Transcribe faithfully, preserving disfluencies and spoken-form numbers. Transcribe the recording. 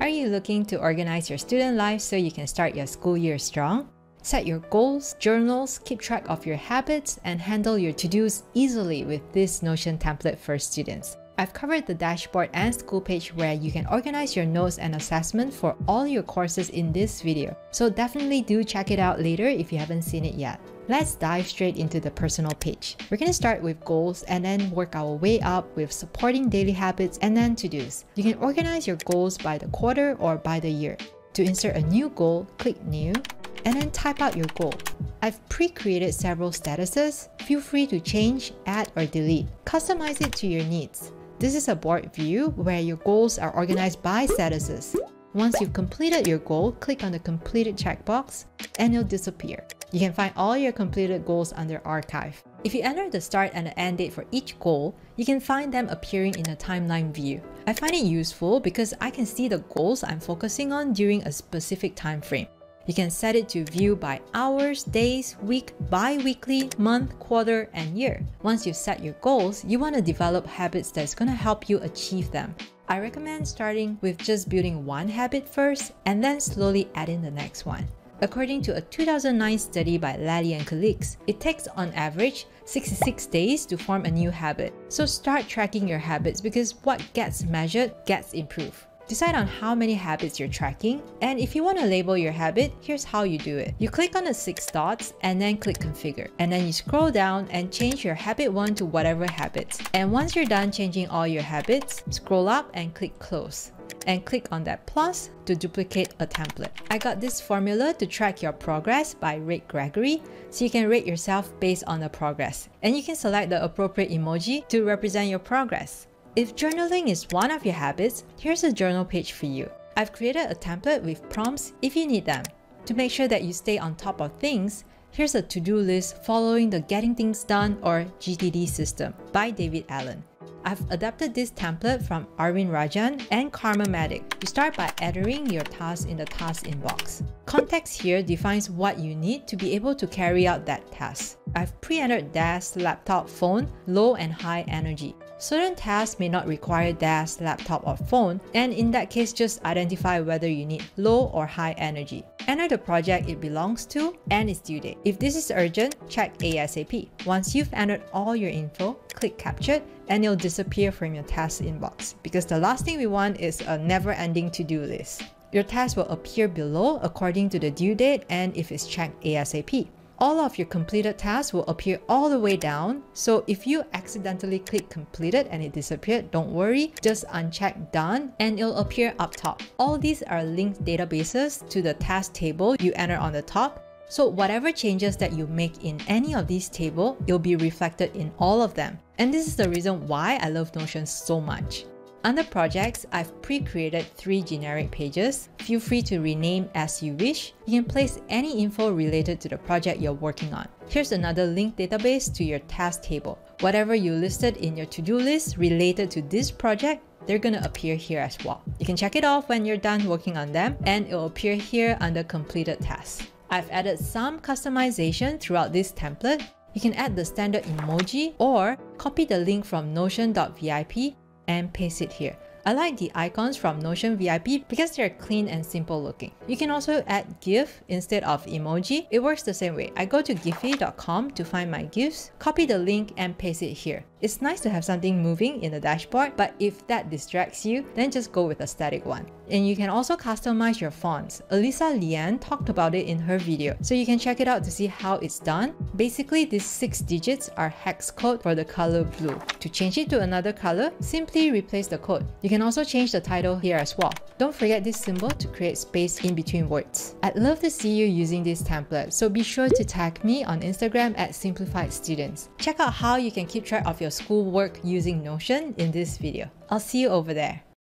Are you looking to organize your student life so you can start your school year strong? Set your goals, journals, keep track of your habits, and handle your to-dos easily with this Notion template for students. I've covered the dashboard and school page where you can organize your notes and assessment for all your courses in this video, so definitely do check it out later if you haven't seen it yet. Let's dive straight into the personal page. We're going to start with goals and then work our way up with supporting daily habits and then to-dos. You can organize your goals by the quarter or by the year. To insert a new goal, click New, and then type out your goal. I've pre-created several statuses. Feel free to change, add, or delete. Customize it to your needs. This is a board view where your goals are organized by statuses. Once you've completed your goal, click on the completed checkbox and it'll disappear. You can find all your completed goals under Archive. If you enter the start and the end date for each goal, you can find them appearing in a timeline view. I find it useful because I can see the goals I'm focusing on during a specific time frame. You can set it to view by hours, days, week, bi-weekly, month, quarter, and year. Once you've set your goals, you want to develop habits that's going to help you achieve them. I recommend starting with just building one habit first and then slowly add in the next one. According to a two thousand nine study by Lally and colleagues, it takes on average sixty-six days to form a new habit. So start tracking your habits because what gets measured gets improved. Decide on how many habits you're tracking, and if you want to label your habit, here's how you do it. You click on the six dots and then click Configure, and then you scroll down and change your habit one to whatever habits. And once you're done changing all your habits, scroll up and click Close, and click on that plus to duplicate a template. I got this formula to track your progress by Rate Gregory, so you can rate yourself based on the progress. And you can select the appropriate emoji to represent your progress. If journaling is one of your habits, here's a journal page for you. I've created a template with prompts if you need them. To make sure that you stay on top of things, here's a to-do list following the Getting Things Done or G T D system by David Allen. I've adapted this template from Arvind Rajan and Karma Medic. You start by entering your task in the task inbox. Context here defines what you need to be able to carry out that task. I've pre-entered desk, laptop, phone, low and high energy. Certain tasks may not require desk, laptop, or phone, and in that case, just identify whether you need low or high energy. Enter the project it belongs to and its due date. If this is urgent, check ASAP. Once you've entered all your info, click Captured and it'll disappear from your task inbox because the last thing we want is a never-ending to-do list. Your task will appear below according to the due date and if it's checked ASAP. All of your completed tasks will appear all the way down, so if you accidentally click completed and it disappeared, don't worry, just uncheck done and it'll appear up top. All these are linked databases to the task table you enter on the top, so whatever changes that you make in any of these tables, it'll be reflected in all of them. And this is the reason why I love Notion so much. Under Projects, I've pre-created three generic pages. Feel free to rename as you wish. You can place any info related to the project you're working on. Here's another linked database to your task table. Whatever you listed in your to-do list related to this project, they're gonna appear here as well. You can check it off when you're done working on them, and it'll appear here under Completed Tasks. I've added some customization throughout this template. You can add the standard emoji or copy the link from notion dot V I P and paste it here. I like the icons from Notion V I P because they're clean and simple looking. You can also add GIF instead of emoji. It works the same way. I go to giphy dot com to find my GIFs, copy the link and paste it here. It's nice to have something moving in the dashboard, but if that distracts you, then just go with a static one. And you can also customize your fonts. Elisa Lian talked about it in her video, so you can check it out to see how it's done. Basically, these six digits are hex code for the color blue. To change it to another color, simply replace the code. You can also change the title here as well. Don't forget this symbol to create space in between words. I'd love to see you using this template, so be sure to tag me on Instagram at Simplified Students. Check out how you can keep track of your schoolwork using Notion in this video. I'll see you over there.